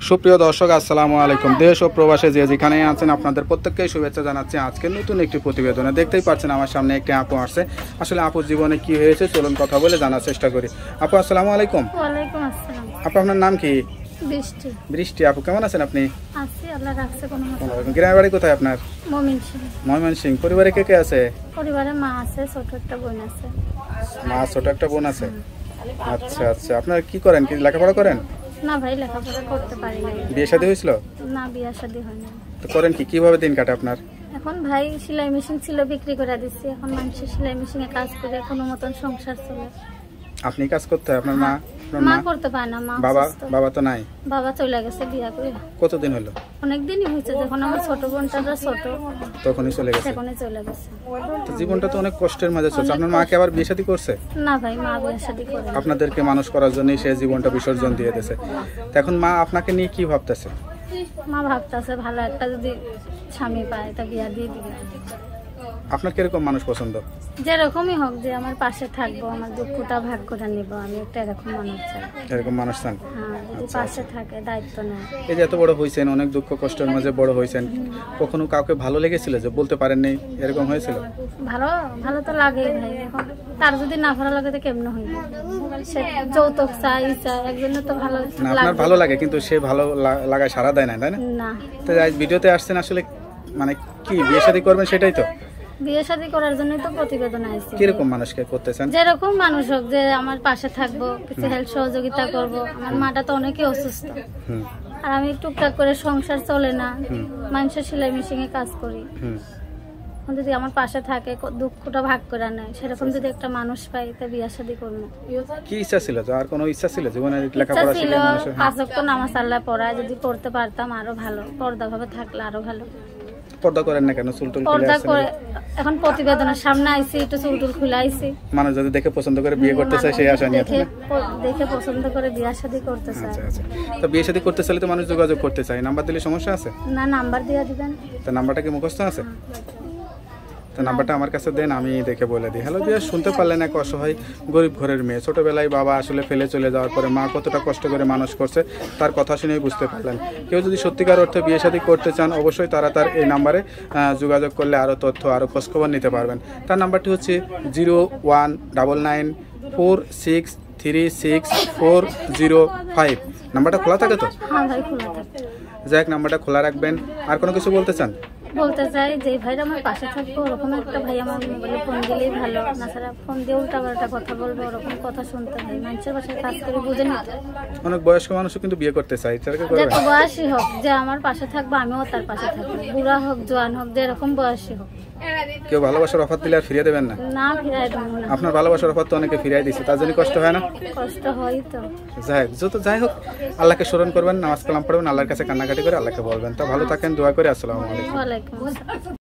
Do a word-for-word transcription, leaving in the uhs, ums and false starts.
সুপ্রিয় দর্শক আসসালামু আলাইকুম। দেশ ও প্রবাসে যে যেখানে আছেন আপনাদের প্রত্যেককেই শুভেচ্ছা জানাচ্ছি আজকে নতুন একটি প্রতিবেদনে। দেখতেই পাচ্ছেন আমার সামনে একটি আপু আসছে। আসলে আপুর জীবনে কি হয়েছে চলুন কথা বলে জানার চেষ্টা করি। আপু আসসালামু আলাইকুম। ওয়ালাইকুম আসসালাম। আপু আপনার নাম কি? বৃষ্টি। বৃষ্টি আপু কেমন আছেন আপনি? আছি, আল্লাহ রাখছে কোনো মতে। গ্রামের বাড়ি কোথায় আপনার? ময়মনসিংহ। ময়মনসিংহ। পরিবারে কে কে আছে? পরিবারে মা আছে, ছোট একটা বোন আছে। মা ছোট একটা বোন আছে। আচ্ছা আচ্ছা, আপনারা কি করেন? কি লেখাপড়া করেন? না ভাই, লেখাপড়া করতে পারি না। বিয়ে শাদী হয়েছিল? না, বিয়ে শাদী হয়নি। তো করেন কি, কিভাবে দিন কাটে আপনার? এখন ভাই সেলাই মেশিন ছিল, বিক্রি করে দিচ্ছি। এখন মানুষের সেলাই মেশিনে কাজ করে কোনো মতন সংসার চলে। আপনি কাজ করতে হয়? আপনার মা? মা করতে পারে না। মা বাবা? বাবা তো নাই। বাবা চলে গেছে বিয়ে করে। কতদিন হলো? অনেকদিনই হয়েছে, যখন আমার ছোট বোনটা ছোট তখনই চলে গেছে। তখনই চলে গেছে। তো জীবনটা তো অনেক কষ্টের মাঝে চলছে। আপনার মা কি আবার বিয়ে শাদী করছে? না ভাই, মা বিয়ে শাদী করে না। আপনাদেরকে মানুষ করার জন্যই সে জীবনটা বিসর্জন দিয়ে দিয়েছে। তো এখন মা আপনাকে নিয়ে কি ভাবতেছে? মা ভাবতেছে ভালো একটা যদি স্বামী পায় তা বিয়া দিয়ে দিবে। আপনার কিরকম মানুষ পছন্দ? যেরকমই হোক, যে আমার পাশে থাকবো, আমার দুঃখটা ভাগ করে নিব, আমি একটা এরকম মানুষ চাই। এরকম মানুষ চান? হ্যাঁ, যদি পাশে থাকে, দায়িত্ব নেয়। এই যে এত বড় হয়েছেন, অনেক দুঃখ কষ্টের মাঝে বড় হয়েছেন, কখনো কাউকে ভালো লেগেছিল যে বলতে পারেননি, এরকম হয়েছিল? ভালো ভালো তো লাগেই ভাই। এখন তার যদি না ভালো লাগে তো কেমন হইবে? সে যৌতুক চাই চাই, একজনের তো ভালো না, আপনার ভালো লাগে কিন্তু সে ভালো লা- লাগায় সারা দেয় না, তাই না? না। তো আজ ভিডিওতে আসছেন আসলে মানে কি বিয়ে শাদী করবেন সেটাই তো? বিয়ে শাদী করার জন্যই তো প্রতিবেদন আসছে। কিরকম মানুষকে করতেছেন? যেরকম মানুষ হোক, যে আমার পাশে থাকবো, কিছু হেল্প সহযোগিতা করবো। আমার মাটা তো অনেকই অসুস্থ, হুম আর আমি টুকটাক করে সংসার চলে না, মানুষের সেলাই মেশিনে কাজ করি। হুম এখন যদি আমার পাশে থাকে, ক- দুঃখটা ভাগ করে নেয়, সেরকম যদি একটা মানুষ পাই তা বিয়ে শাদী করবো। কি ইচ্ছা ছিল? তো আর কোনো ইচ্ছা ছিল জীবনে ইচ্ছা লেখাপড়া ছিল শিখে মানুষের? পাঁচ ওয়াক্ত নামাজ আল্লাহ পড়ায়, যদি পড়তে পারতাম আরো ভালো, পর্দা ভাবে থাকলে আরো ভালো। পর্দা করেন না কেন? চুল টুল খুলে পর্দা আসছেন। করে এখন প্রতিবেদনের সামনে আইছি, একটু চুল টুল খুলে আইছি। মানুষ যদি দেখে পছন্দ করে বিয়ে করতে চায় সেই আশা নিয়ে। দেখে প- দেখে পছন্দ করে বিয়ে শাদী করতে চায়। আচ্ছা আচ্ছা, তো বিয়ে শাদী করতে চাইলে তো মানুষ যোগাযোগ করতে চায়, নাম্বার দিলে সমস্যা আছে? না, নাম্বার দিয়ে দিবেন। তো নাম্বারটা কি মুখস্থ আছে? তো নাম্বারটা আমার কাছে দেন, আমি দেখে বলে দিই। হ্যালো বিয়ে, শুনতে পারলেন এক অসহায় গরিব ঘরের মেয়ে, ছোটবেলায় বাবা আসলে ফেলে চলে যাওয়ার পরে মা কতটা কষ্ট করে মানুষ করছে তার কথা শুনেই বুঝতে পারলেন। কেউ যদি সত্যিকার অর্থে বিয়ে শাদী করতে চান অবশ্যই তারা তার এই নাম্বারে যোগাযোগ করলে আরও তথ্য আরও খোঁজখবর নিতে পারবেন। তার নাম্বারটি হচ্ছে zero one double nine four six three six four zero five. নাম্বারটা খোলা থাকে তো? হ্যাঁ ভাই, খোলা থাকে। যাক, নাম্বারটা খোলা রাখবেন। আর কোনো কিছু বলতে চান? বলতে চাই যে ভাইরা আমার পাশে থাকবো, ওরকম একটা ভাই আমার মোবাইলে ফোন দিলেই ভালো। না ছাড়া ফোন দিয়ে উল্টা পাল্টা কথা বলবো, ওরকম কথা শুনতে হয়। মানুষের বাসায় কাজ করে বুঝে নিতে। অনেক বয়স্ক মানুষও কিন্তু বিয়ে করতে চায়, তাদেরকে করবেন? যত বয়সী হোক, যে আমার পাশে থাকবো আমিও তার পাশে থাকবো, বুড়া হোক জোয়ান হোক, যে এরকম বয়সী হোক। কেউ ভালোবাসার অফার দিলে আর ফিরিয়ে দেবেন না? না, ফিরাই দেবো না। আপনার ভালোবাসার অফার তো অনেকে ফিরিয়ে দিচ্ছে, তার জন্য কষ্ট হয় না? কষ্ট হয় তো। যাই হোক, যত যাই হোক, আল্লাহকে স্মরণ করবেন, নামাজ কালাম পড়বেন, আল্লাহর কাছে কান্নাকাটি করে আল্লাহকে বলবেন। তা ভালো থাকেন, দোয়া করে। আসসালামু আলাইকুম। ওয়ালাইকুম আসসালাম।